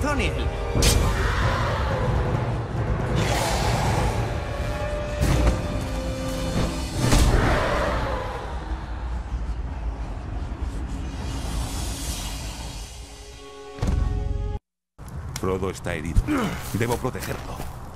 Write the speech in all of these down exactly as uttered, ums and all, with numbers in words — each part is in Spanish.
Nathaniel. Frodo está herido. Debo protegerlo.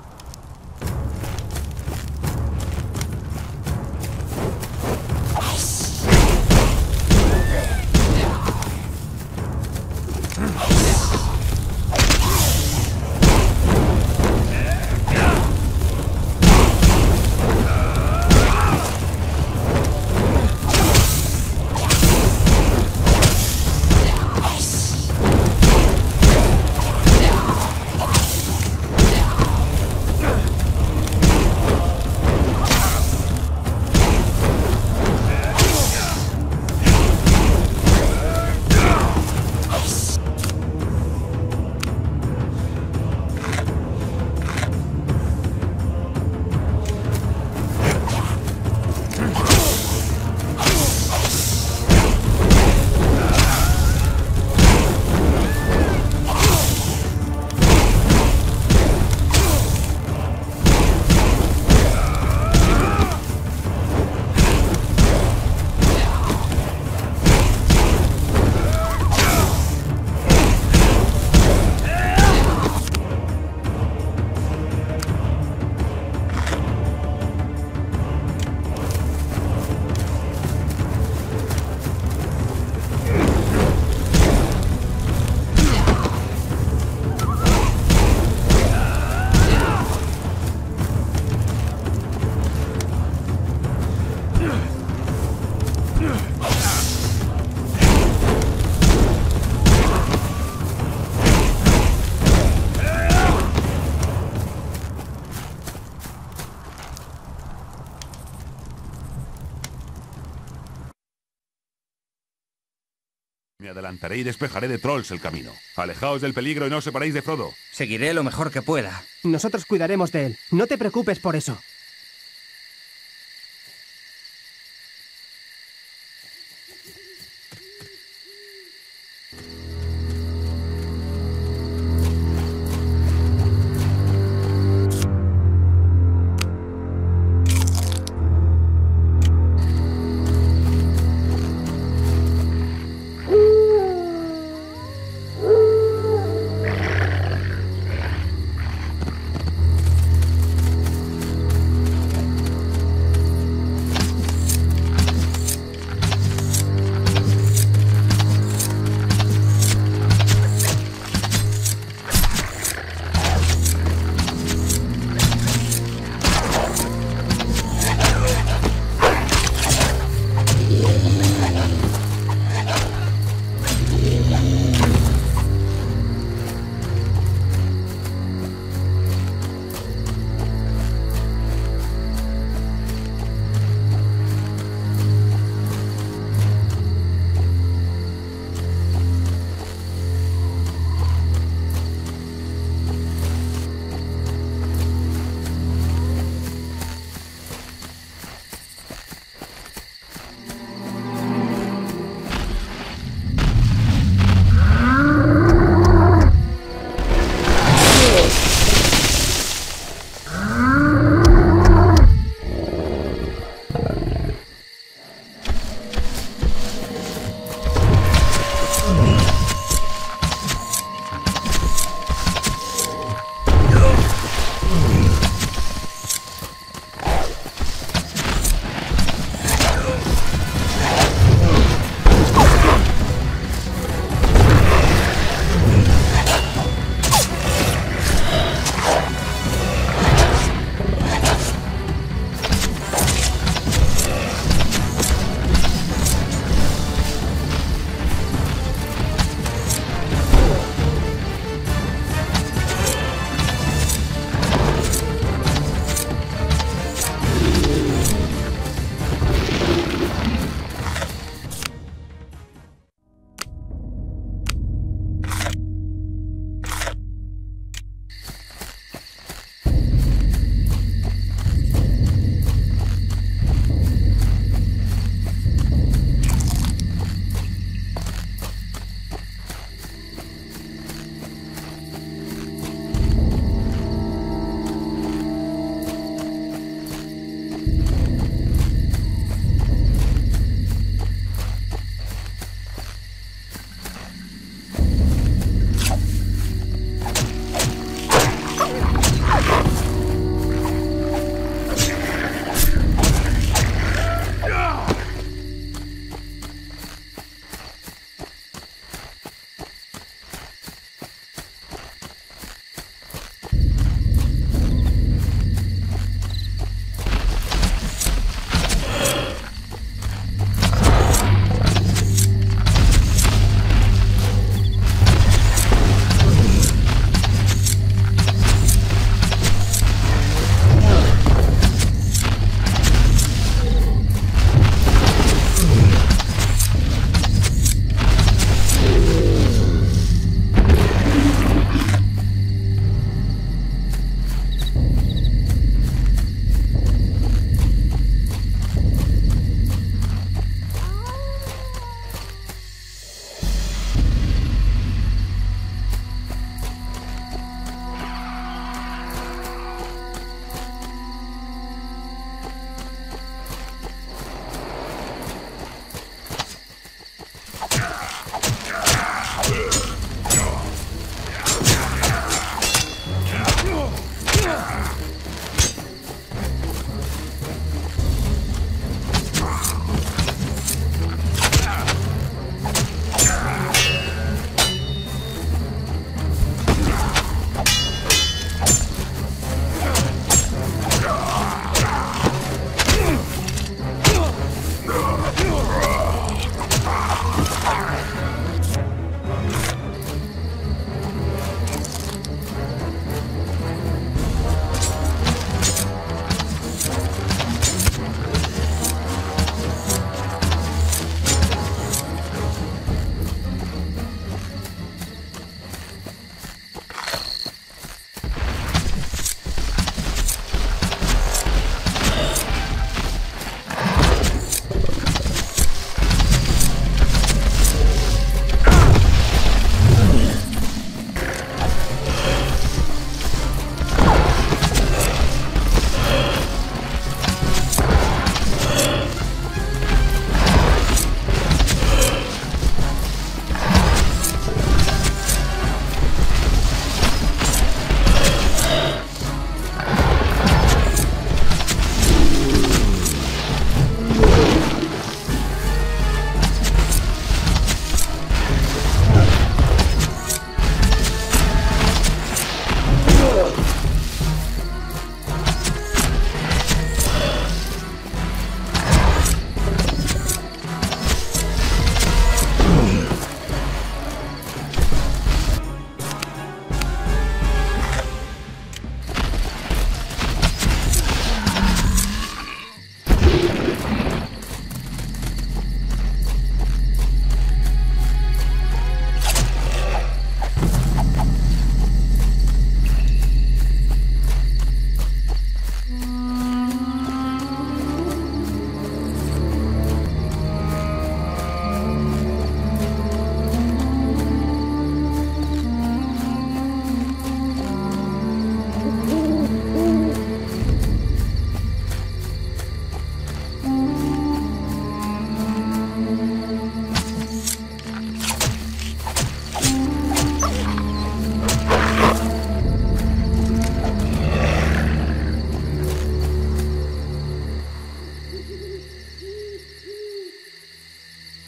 Me adelantaré y despejaré de trolls el camino. Alejaos del peligro y no os separéis de Frodo. Seguiré lo mejor que pueda. Nosotros cuidaremos de él. No te preocupes por eso.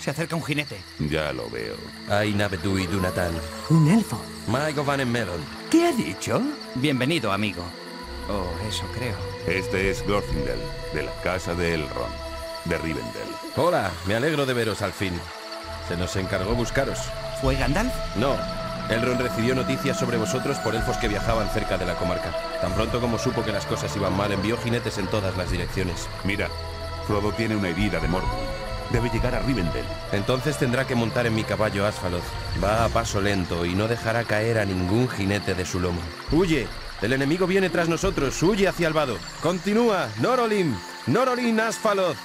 Se acerca un jinete. Ya lo veo. Ainabedu y Dunatan. Un elfo. Maigo van en Melon. ¿Qué ha dicho? Bienvenido, amigo. Oh, eso creo. Este es Glorfindel, de la casa de Elrond, de Rivendell. Hola, me alegro de veros al fin. Se nos encargó buscaros. ¿Fue Gandalf? No, Elrond recibió noticias sobre vosotros por elfos que viajaban cerca de la comarca. Tan pronto como supo que las cosas iban mal, envió jinetes en todas las direcciones. Mira, Frodo tiene una herida de Mordor. Debe llegar a Rivendell. Entonces tendrá que montar en mi caballo Asfaloth. Va a paso lento y no dejará caer a ningún jinete de su lomo. ¡Huye! El enemigo viene tras nosotros. ¡Huye hacia el vado! ¡Continúa! ¡Norolim! ¡Norolim Asfaloth!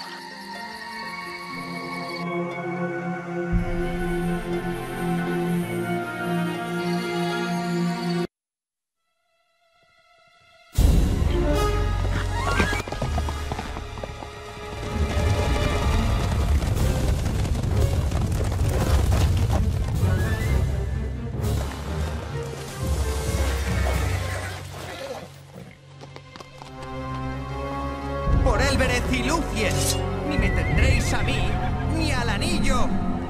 ¡Por Elbereth y Lúthien! ¡Ni me tendréis a mí, ni al anillo!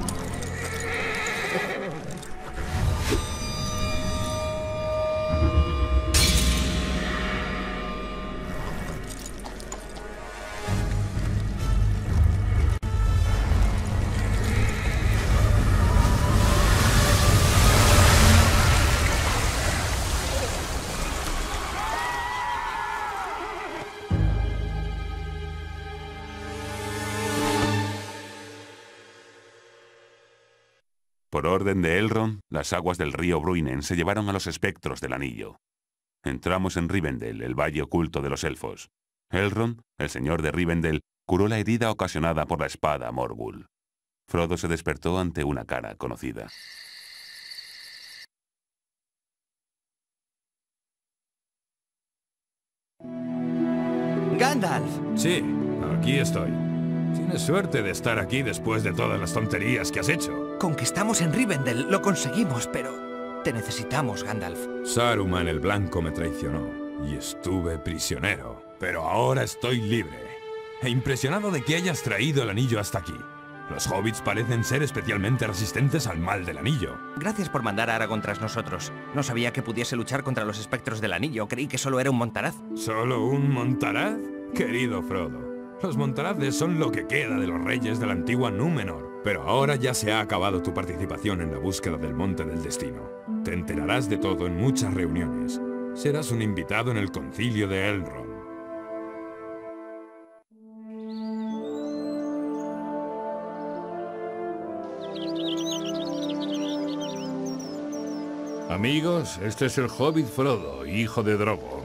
Por orden de Elrond, las aguas del río Bruinen se llevaron a los espectros del anillo. Entramos en Rivendell, el valle oculto de los elfos. Elrond, el señor de Rivendell, curó la herida ocasionada por la espada Morgul. Frodo se despertó ante una cara conocida. ¡Gandalf! Sí, aquí estoy. Tienes suerte de estar aquí después de todas las tonterías que has hecho. Conquistamos en Rivendell, lo conseguimos, pero te necesitamos, Gandalf. Saruman el Blanco me traicionó y estuve prisionero. Pero ahora estoy libre. E impresionado de que hayas traído el anillo hasta aquí. Los hobbits parecen ser especialmente resistentes al mal del anillo. Gracias por mandar a Aragorn tras nosotros. No sabía que pudiese luchar contra los espectros del anillo. Creí que solo era un montaraz. ¿Solo un montaraz? Querido Frodo, los montaraces son lo que queda de los reyes de la antigua Númenor. Pero ahora ya se ha acabado tu participación en la búsqueda del Monte del Destino. Te enterarás de todo en muchas reuniones. Serás un invitado en el concilio de Elrond. Amigos, este es el hobbit Frodo, hijo de Drogo.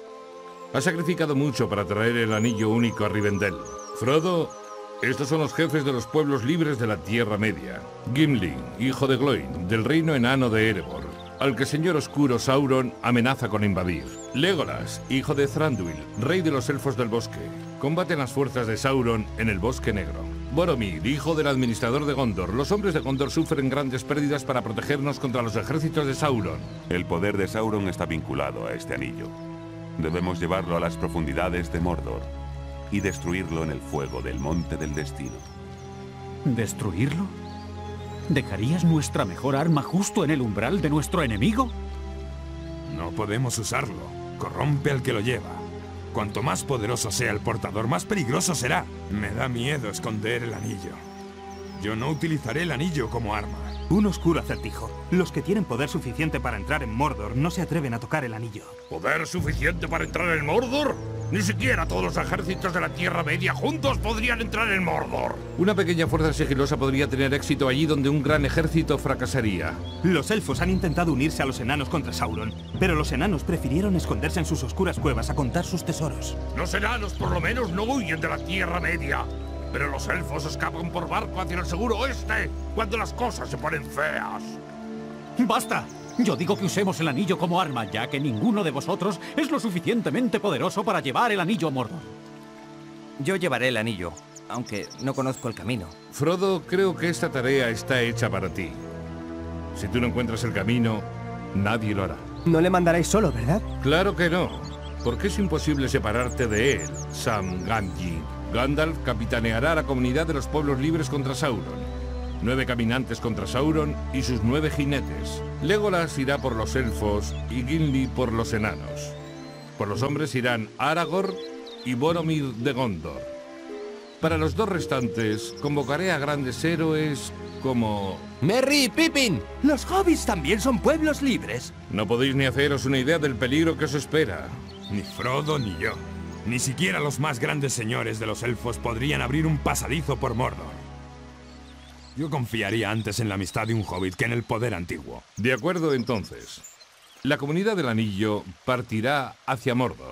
Ha sacrificado mucho para traer el anillo único a Rivendell. Frodo, estos son los jefes de los pueblos libres de la Tierra Media. Gimli, hijo de Gloin, del reino enano de Erebor, al que el señor oscuro Sauron amenaza con invadir. Legolas, hijo de Thranduil, rey de los elfos del bosque, combaten las fuerzas de Sauron en el Bosque Negro. Boromir, hijo del administrador de Gondor. Los hombres de Gondor sufren grandes pérdidas para protegernos contra los ejércitos de Sauron. El poder de Sauron está vinculado a este anillo. Debemos llevarlo a las profundidades de Mordor y destruirlo en el fuego del Monte del Destino. ¿Destruirlo? ¿Dejarías nuestra mejor arma justo en el umbral de nuestro enemigo? No podemos usarlo. Corrompe al que lo lleva. Cuanto más poderoso sea el portador, más peligroso será. Me da miedo esconder el anillo. Yo no utilizaré el anillo como arma. Un oscuro acertijo. Los que tienen poder suficiente para entrar en Mordor no se atreven a tocar el anillo. ¿Poder suficiente para entrar en Mordor? Ni siquiera todos los ejércitos de la Tierra Media juntos podrían entrar en Mordor. Una pequeña fuerza sigilosa podría tener éxito allí donde un gran ejército fracasaría. Los elfos han intentado unirse a los enanos contra Sauron, pero los enanos prefirieron esconderse en sus oscuras cuevas a contar sus tesoros. Los enanos por lo menos no huyen de la Tierra Media. Pero los elfos escapan por barco hacia el seguro oeste cuando las cosas se ponen feas. ¡Basta! Yo digo que usemos el anillo como arma, ya que ninguno de vosotros es lo suficientemente poderoso para llevar el anillo a Mordor. Yo llevaré el anillo, aunque no conozco el camino. Frodo, creo que esta tarea está hecha para ti. Si tú no encuentras el camino, nadie lo hará. No le mandaréis solo, ¿verdad? Claro que no, porque es imposible separarte de él, Sam Gamgee. Gandalf capitaneará a la comunidad de los pueblos libres contra Sauron, nueve caminantes contra Sauron y sus nueve jinetes. Legolas irá por los elfos y Gimli por los enanos. Por los hombres irán Aragorn y Boromir de Gondor. Para los dos restantes, convocaré a grandes héroes como... ¡Merry y Pippin! Los hobbits también son pueblos libres. No podéis ni haceros una idea del peligro que os espera. Ni Frodo ni yo. Ni siquiera los más grandes señores de los elfos podrían abrir un pasadizo por Mordor. Yo confiaría antes en la amistad de un hobbit que en el poder antiguo. De acuerdo, entonces. La comunidad del Anillo partirá hacia Mordor.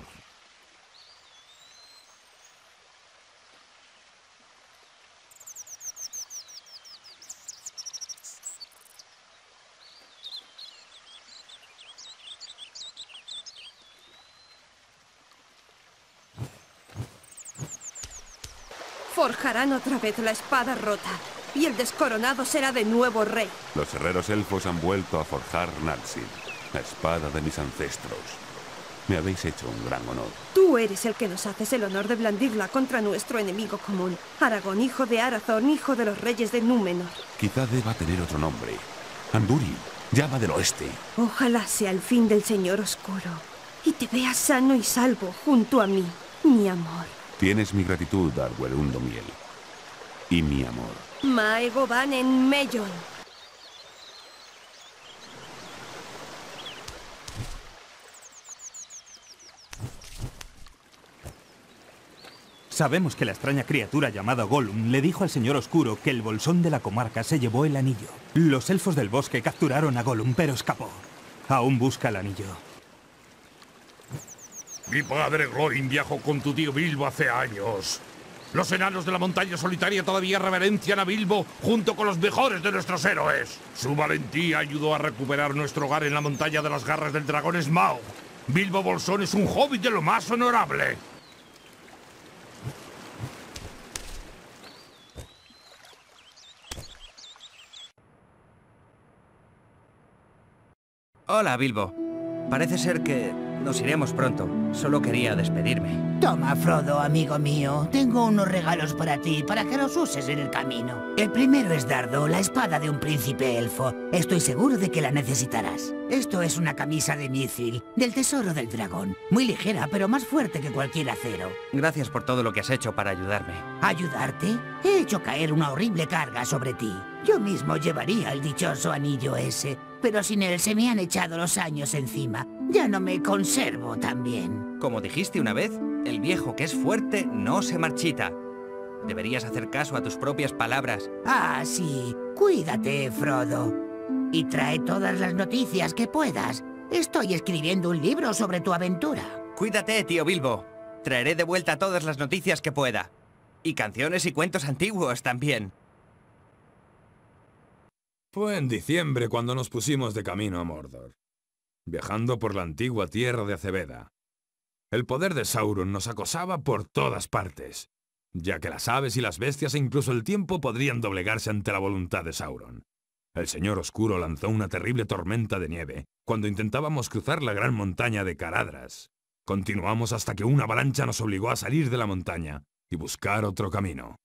Forjarán otra vez la espada rota, y el descoronado será de nuevo rey. Los herreros elfos han vuelto a forjar Narsil, la espada de mis ancestros. Me habéis hecho un gran honor. Tú eres el que nos haces el honor de blandirla contra nuestro enemigo común, Aragorn, hijo de Arathorn, hijo de los reyes de Númenor. Quizá deba tener otro nombre. Andúril, llama del oeste. Ojalá sea el fin del Señor Oscuro, y te veas sano y salvo junto a mí, mi amor. Tienes mi gratitud, Arwen Undomiel. Y mi amor. Maegoban en Mellon. Sabemos que la extraña criatura llamada Gollum le dijo al Señor Oscuro que el bolsón de la comarca se llevó el anillo. Los elfos del bosque capturaron a Gollum, pero escapó. Aún busca el anillo. Mi padre Gloin viajó con tu tío Bilbo hace años. Los enanos de la montaña solitaria todavía reverencian a Bilbo junto con los mejores de nuestros héroes. Su valentía ayudó a recuperar nuestro hogar en la montaña de las garras del dragón Smaug. Bilbo Bolsón es un hobbit de lo más honorable. Hola, Bilbo. Parece ser que nos iremos pronto. Solo quería despedirme. Toma, Frodo, amigo mío. Tengo unos regalos para ti, para que los uses en el camino. El primero es Dardo, la espada de un príncipe elfo. Estoy seguro de que la necesitarás. Esto es una camisa de Mithril, del tesoro del dragón. Muy ligera, pero más fuerte que cualquier acero. Gracias por todo lo que has hecho para ayudarme. ¿Ayudarte? He hecho caer una horrible carga sobre ti. Yo mismo llevaría el dichoso anillo ese, pero sin él se me han echado los años encima. Ya no me conservo tan bien. Como dijiste una vez, el viejo que es fuerte no se marchita. Deberías hacer caso a tus propias palabras. Ah, sí. Cuídate, Frodo. Y trae todas las noticias que puedas. Estoy escribiendo un libro sobre tu aventura. Cuídate, tío Bilbo. Traeré de vuelta todas las noticias que pueda. Y canciones y cuentos antiguos también. Fue en diciembre cuando nos pusimos de camino a Mordor, viajando por la antigua tierra de Acebeda. El poder de Sauron nos acosaba por todas partes, ya que las aves y las bestias e incluso el tiempo podrían doblegarse ante la voluntad de Sauron. El Señor Oscuro lanzó una terrible tormenta de nieve cuando intentábamos cruzar la gran montaña de Caradhras. Continuamos hasta que una avalancha nos obligó a salir de la montaña y buscar otro camino.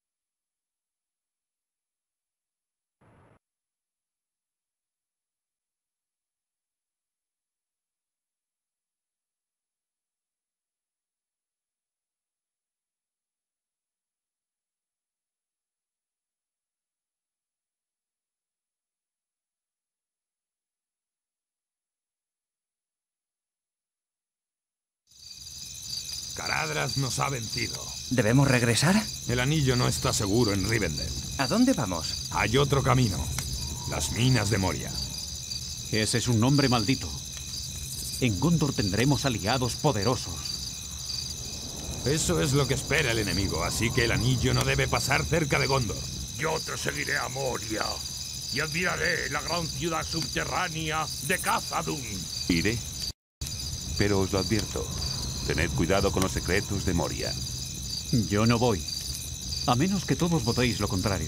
Caradhras nos ha vencido. ¿Debemos regresar? El anillo no está seguro en Rivendell. ¿A dónde vamos? Hay otro camino. Las minas de Moria. Ese es un nombre maldito. En Gondor tendremos aliados poderosos. Eso es lo que espera el enemigo, así que el anillo no debe pasar cerca de Gondor. Yo te seguiré a Moria y admiraré la gran ciudad subterránea de Khazad-dûm. Iré, pero os lo advierto. Tened cuidado con los secretos de Moria. Yo no voy, a menos que todos votéis lo contrario.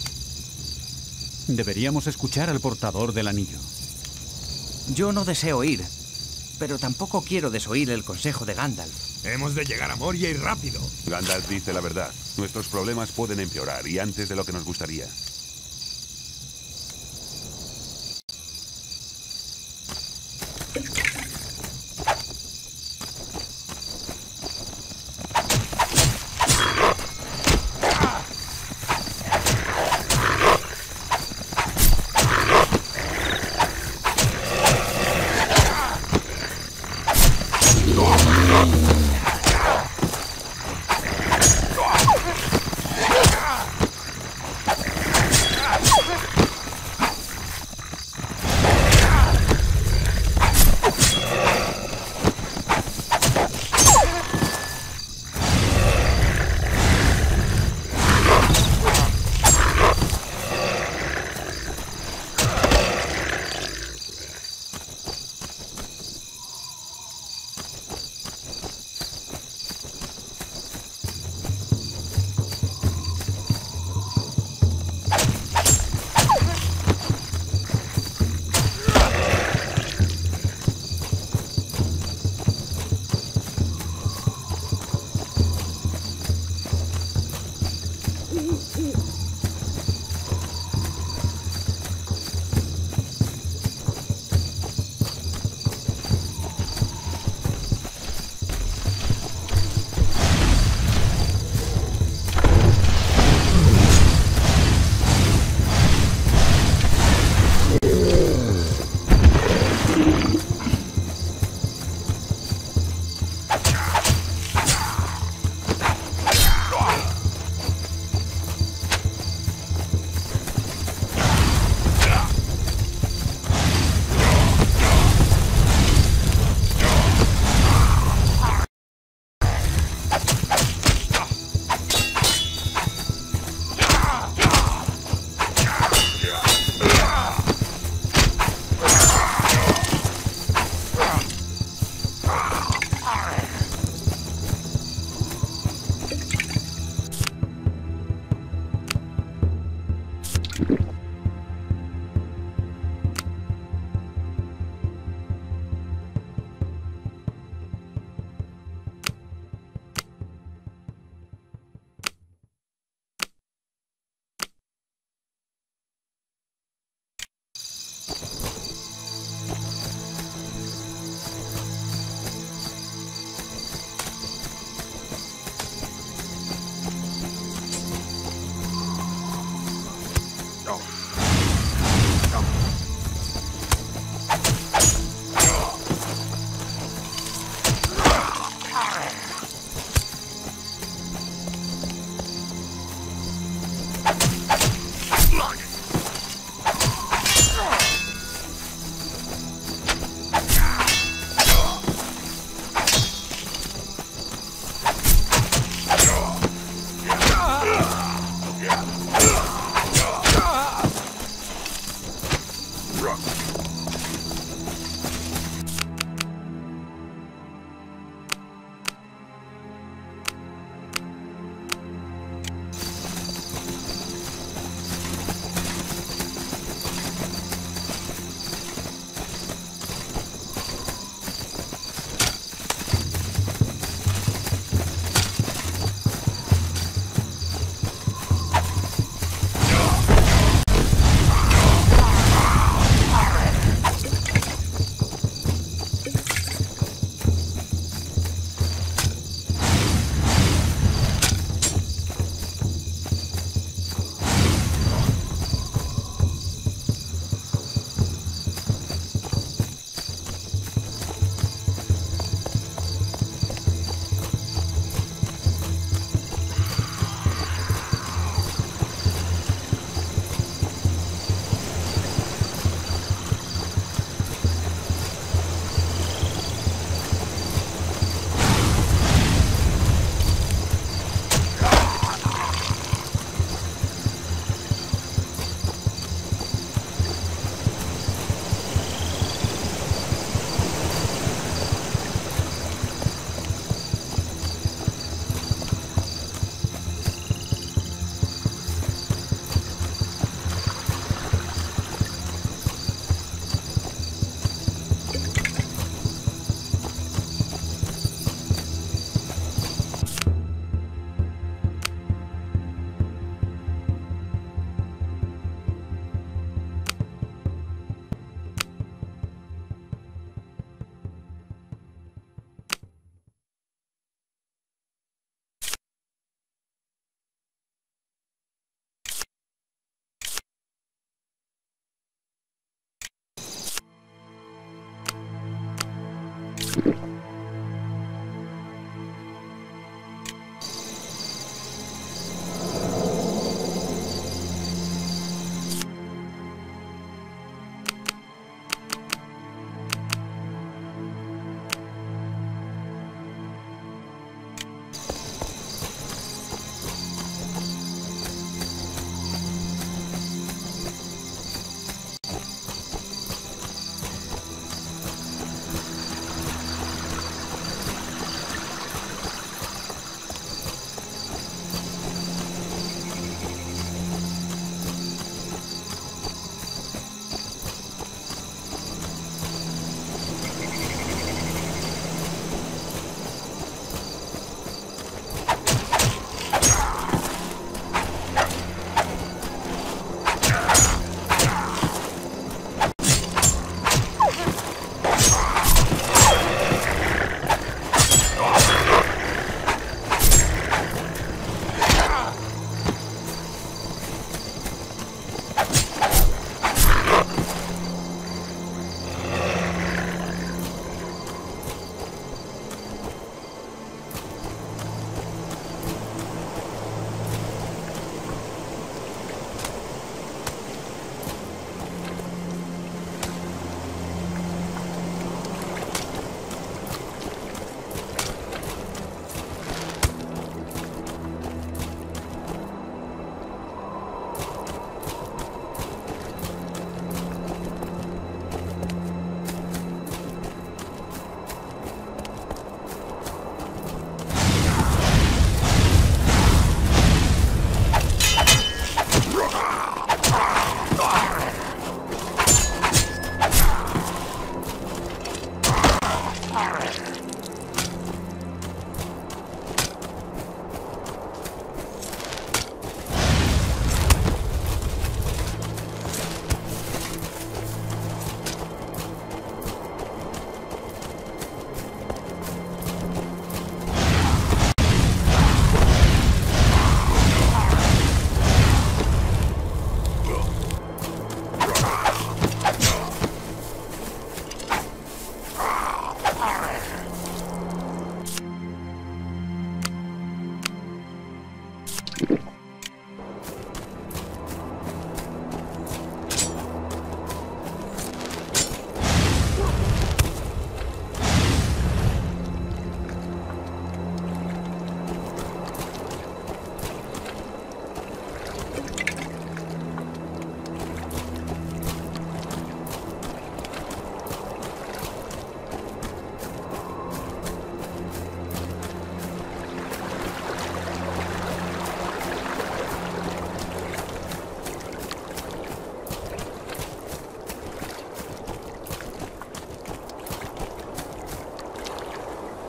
Deberíamos escuchar al portador del anillo. Yo no deseo ir, pero tampoco quiero desoír el consejo de Gandalf. Hemos de llegar a Moria y rápido. Gandalf dice la verdad. Nuestros problemas pueden empeorar y antes de lo que nos gustaría.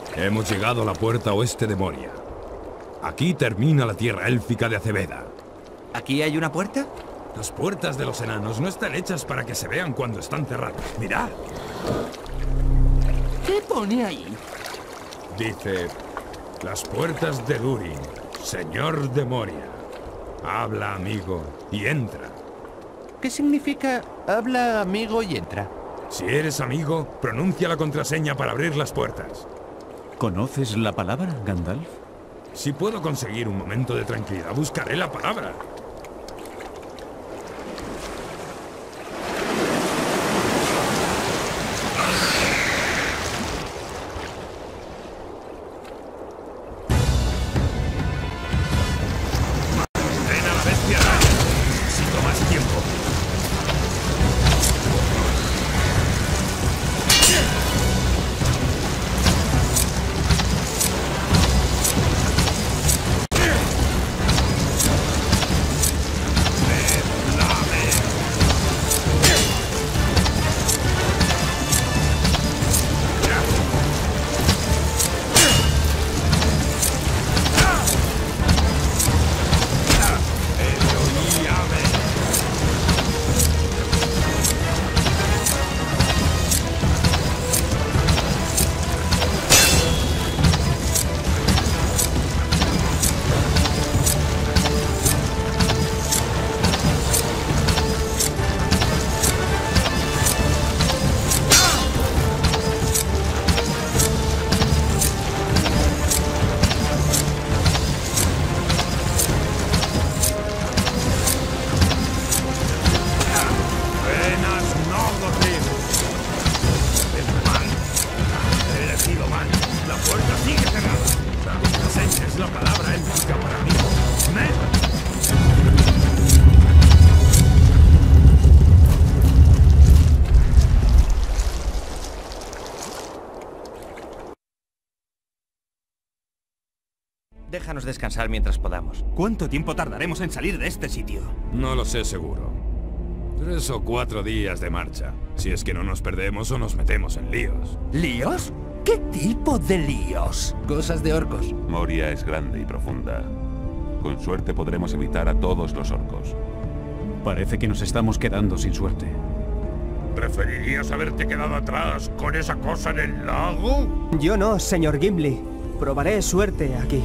Hemos llegado a la puerta oeste de Moria. Aquí termina la tierra élfica de Aceveda. ¿Aquí hay una puerta? Las puertas de los enanos no están hechas para que se vean cuando están cerradas. ¡Mirad! ¿Qué pone ahí? Dice... Las puertas de Durin, señor de Moria. Habla, amigo, y entra. ¿Qué significa habla, amigo, y entra? Si eres amigo, pronuncia la contraseña para abrir las puertas. ¿Conoces la palabra, Gandalf? Si puedo conseguir un momento de tranquilidad, buscaré la palabra. Déjanos descansar mientras podamos. ¿Cuánto tiempo tardaremos en salir de este sitio? No lo sé seguro. Tres o cuatro días de marcha. Si es que no nos perdemos o nos metemos en líos. ¿Líos? ¿Qué tipo de líos? Cosas de orcos. Moria es grande y profunda. Con suerte podremos evitar a todos los orcos. Parece que nos estamos quedando sin suerte. ¿Preferirías haberte quedado atrás con esa cosa en el lago? Yo no, señor Gimli. Probaré suerte aquí.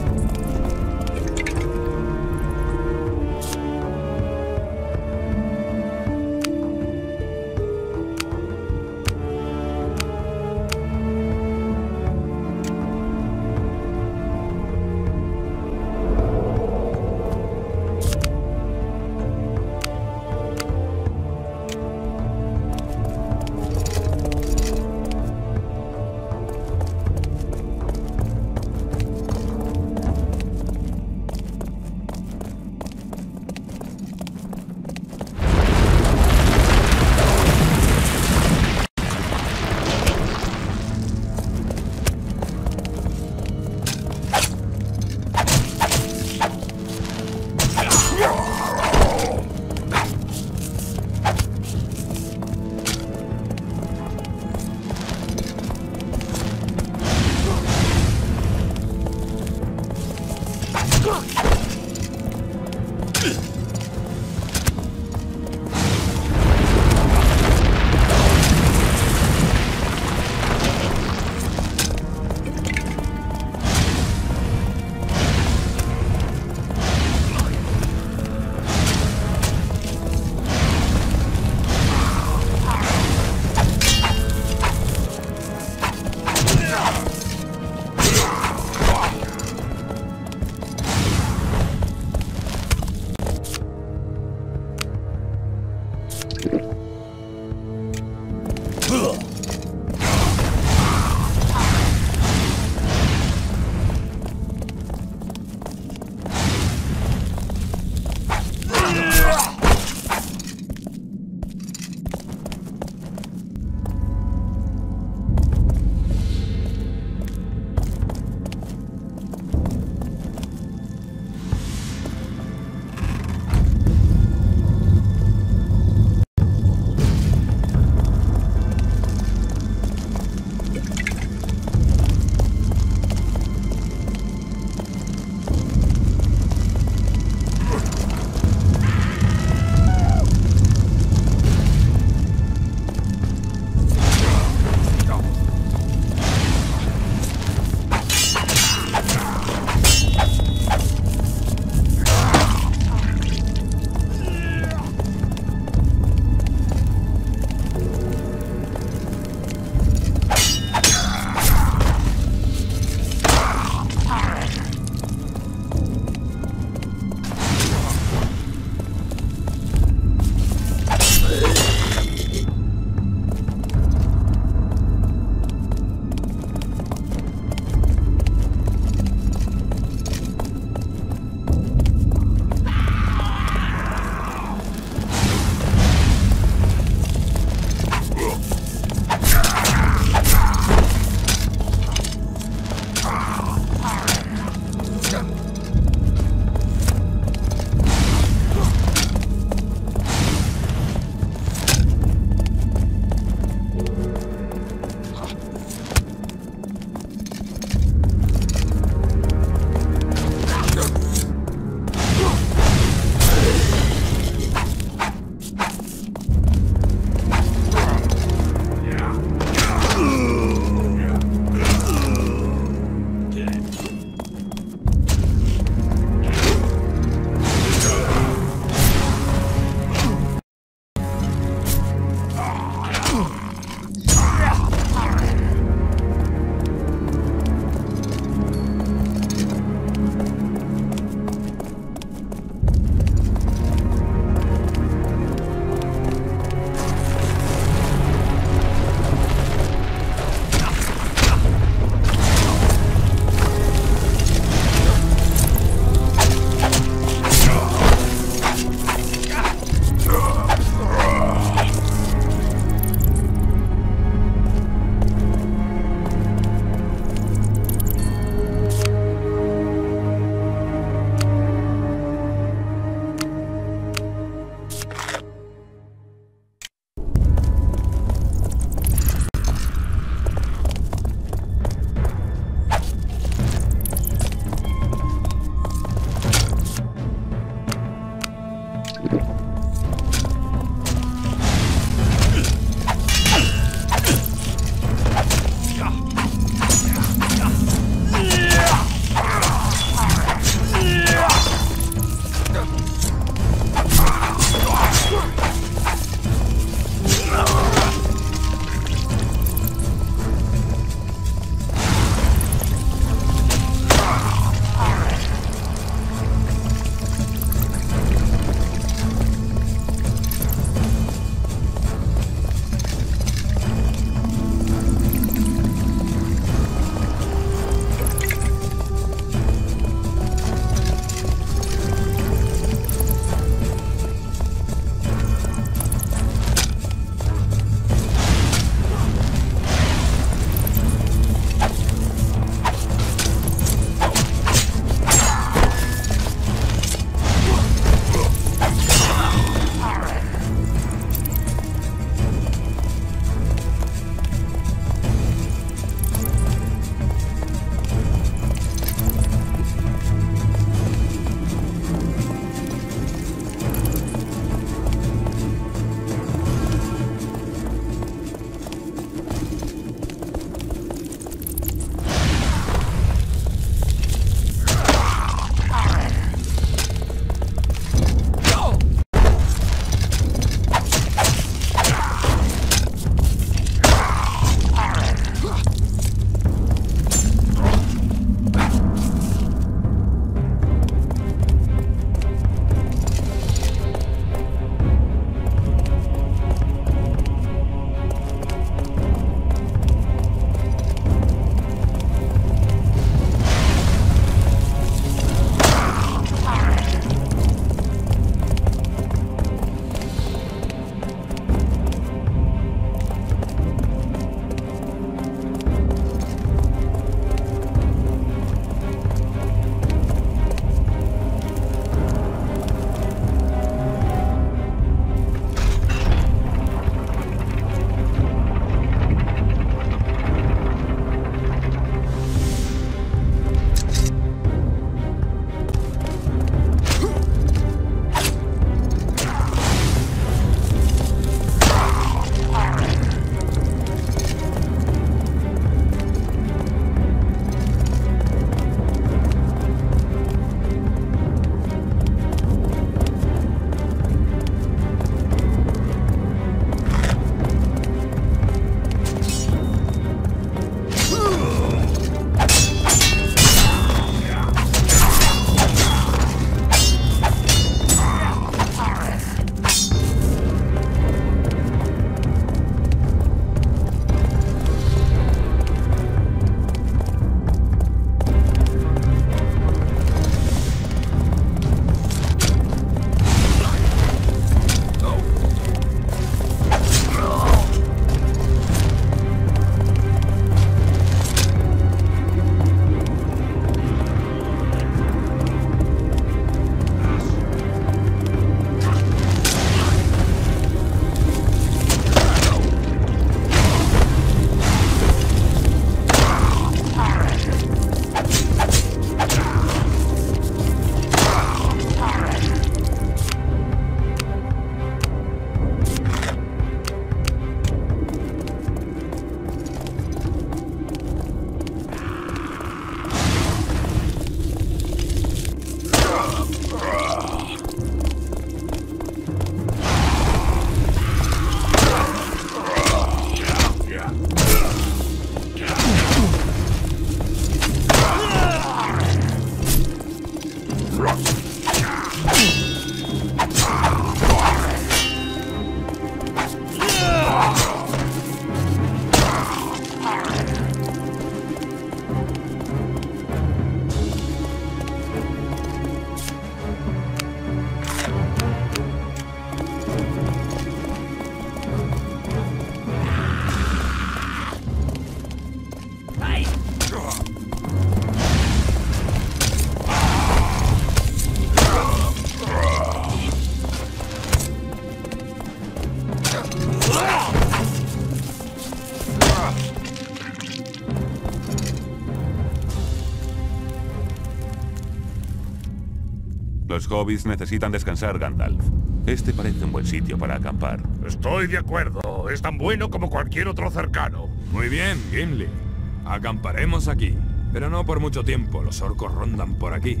Los hobbits necesitan descansar, Gandalf. Este parece un buen sitio para acampar. Estoy de acuerdo. Es tan bueno como cualquier otro cercano. Muy bien, Gimli. Acamparemos aquí. Pero no por mucho tiempo. Los orcos rondan por aquí.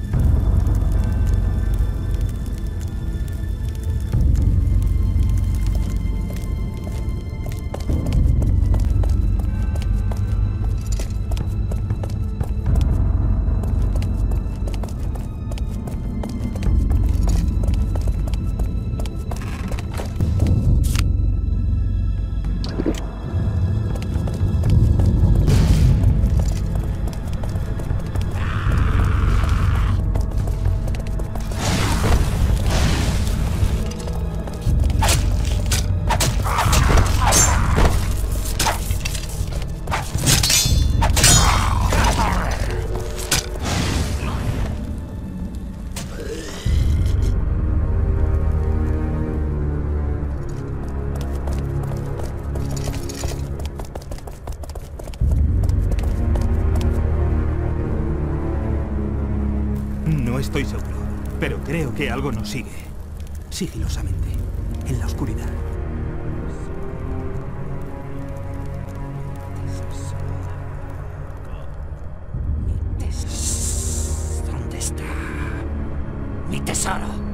No estoy seguro, pero creo que algo nos sigue. Sigilosamente, en la oscuridad. ¿Dónde está mi tesoro?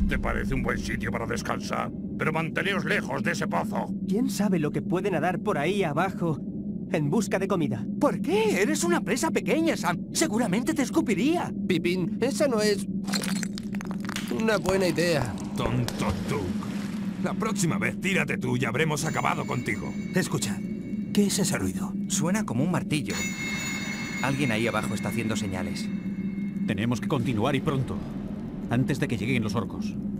Este parece un buen sitio para descansar, pero manteneos lejos de ese pozo. ¿Quién sabe lo que puede nadar por ahí abajo en busca de comida? ¿Por qué? Eres una presa pequeña, Sam. Seguramente te escupiría. Pippin, esa no es una buena idea. Tonto Tuk. La próxima vez tírate tú y habremos acabado contigo. Escucha, ¿qué es ese ruido? Suena como un martillo. Alguien ahí abajo está haciendo señales. Tenemos que continuar y pronto, antes de que lleguen los orcos.